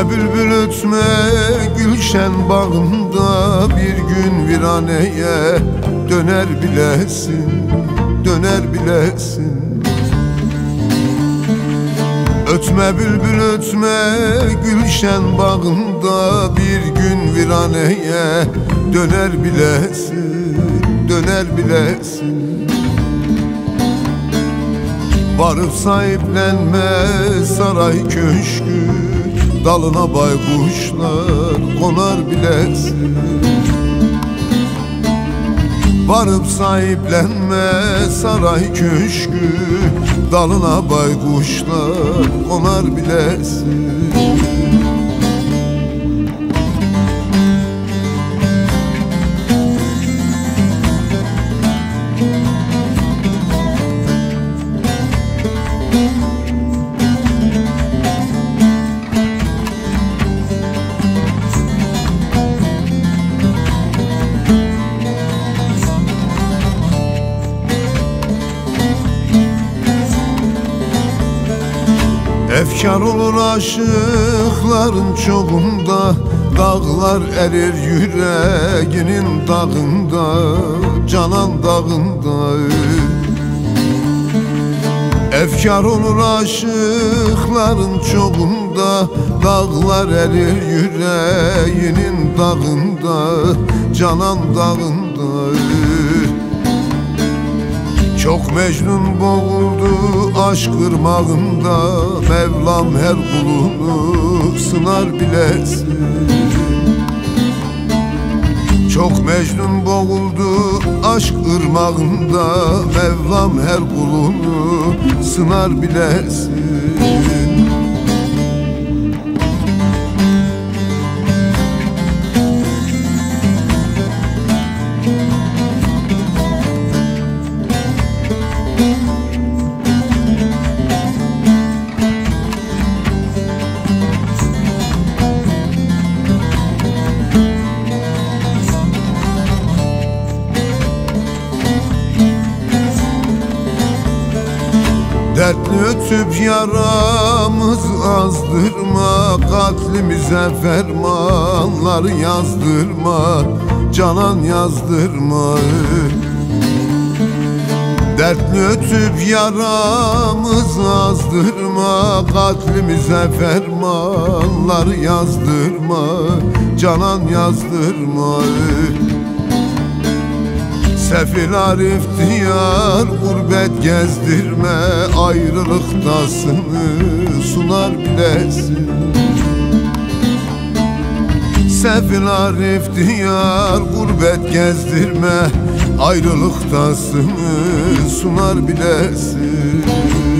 Ötme bülbül ötme gülşen bağında, bir gün viraneye döner bilesin, döner bilesin. Ötme bülbül ötme gülşen bağında, bir gün viraneye döner bilesin, döner bilesin. Varıp sahiplenme saray köşkü, dalına baykuşlar konar bilesin. Varıp sahiplenme saray köşkü, dalına baykuşlar konar bilesin. Efkar olur aşıkların çoğunda, dağlar erir yüreğinin dağında, canan dağında. Efkar olur aşıkların çoğunda, dağlar erir yüreğinin dağında, canan dağında. Çok Mecnun boğuldu aşk ırmağında, Mevlam her kulunu sınar bilesin. Çok Mecnun boğuldu aşk ırmağında, Mevlam her kulunu sınar bilesin. Dertli ötüp yaramızı azdırma, katlimize fermanları yazdırma, canan yazdırma. Dertli ötüp yaramızı azdırma, katlimize fermanları yazdırma, canan yazdırma. Sefil Arif diyar gurbet gezdirme, ayrılıktasını sunar bilesin. Sefil Arif diyar gurbet gezdirme, ayrılıktasını sunar bilesin.